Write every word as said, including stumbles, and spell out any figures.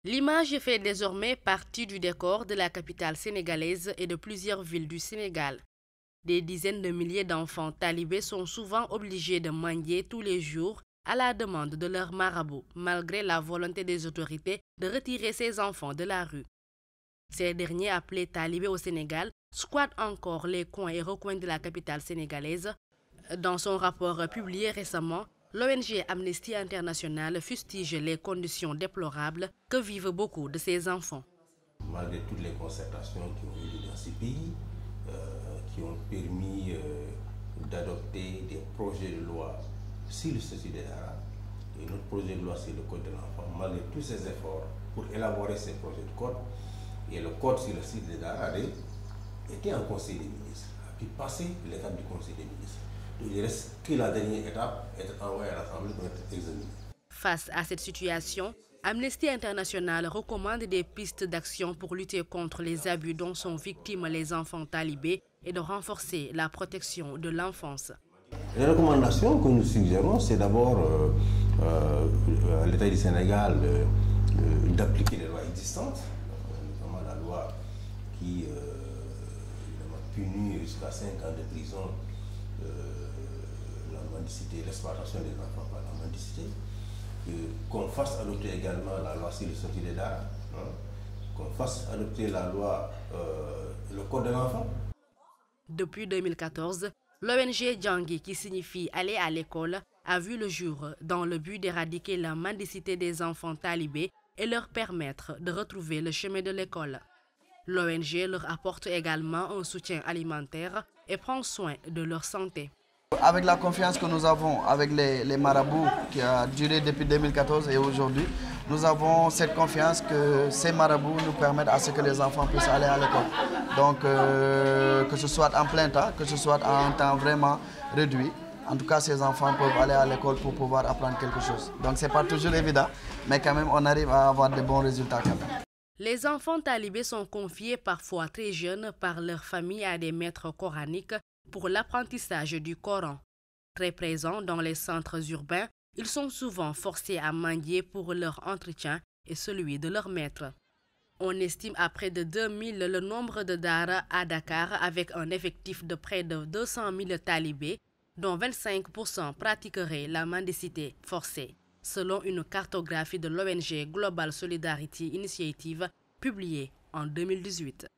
L'image fait désormais partie du décor de la capitale sénégalaise et de plusieurs villes du Sénégal. Des dizaines de milliers d'enfants talibés sont souvent obligés de mendier tous les jours à la demande de leur marabout, malgré la volonté des autorités de retirer ces enfants de la rue. Ces derniers, appelés talibés au Sénégal, squattent encore les coins et recoins de la capitale sénégalaise. Dans son rapport publié récemment, l'O N G Amnesty International fustige les conditions déplorables que vivent beaucoup de ces enfants. Malgré toutes les concertations qui ont eu lieu dans ces pays, euh, qui ont permis euh, d'adopter des projets de loi sur le statut des Daara, et notre projet de loi sur le code de l'enfant, malgré tous ces efforts pour élaborer ces projets de code, et le code sur le statut des Daara était en Conseil des ministres, a pu passer l'étape du Conseil des ministres. Donc, il ne reste que la dernière étape, être envoyé à l'Assemblée pour être examiné. Face à cette situation, Amnesty International recommande des pistes d'action pour lutter contre les abus dont sont victimes les enfants talibés et de renforcer la protection de l'enfance. Les recommandations que nous suggérons, c'est d'abord euh, euh, à l'État du Sénégal euh, euh, d'appliquer les lois existantes, notamment la loi qui euh, punit jusqu'à cinq ans de prison euh, la mendicité, l'exploitation des enfants par la mendicité, qu'on fasse adopter également la loi sur le statut des Daara, hein, qu'on fasse adopter la loi, euh, le code de l'enfant. Depuis deux mille quatorze, l'O N G Djangui, qui signifie aller à l'école, a vu le jour dans le but d'éradiquer la mendicité des enfants talibés et leur permettre de retrouver le chemin de l'école. L'O N G leur apporte également un soutien alimentaire et prend soin de leur santé. Avec la confiance que nous avons avec les, les marabouts qui a duré depuis deux mille quatorze et aujourd'hui, nous avons cette confiance que ces marabouts nous permettent à ce que les enfants puissent aller à l'école. Donc euh, que ce soit en plein temps, que ce soit en temps vraiment réduit, en tout cas ces enfants peuvent aller à l'école pour pouvoir apprendre quelque chose. Donc c'est pas toujours évident, mais quand même on arrive à avoir de bons résultats quand même. Les enfants talibés sont confiés parfois très jeunes par leur famille à des maîtres coraniques pour l'apprentissage du Coran. Très présents dans les centres urbains, ils sont souvent forcés à mendier pour leur entretien et celui de leurs maîtres. On estime à près de deux mille le nombre de Daara à Dakar avec un effectif de près de deux cent mille talibés, dont vingt-cinq pour cent pratiqueraient la mendicité forcée, selon une cartographie de l'O N G Global Solidarity Initiative publiée en deux mille dix-huit.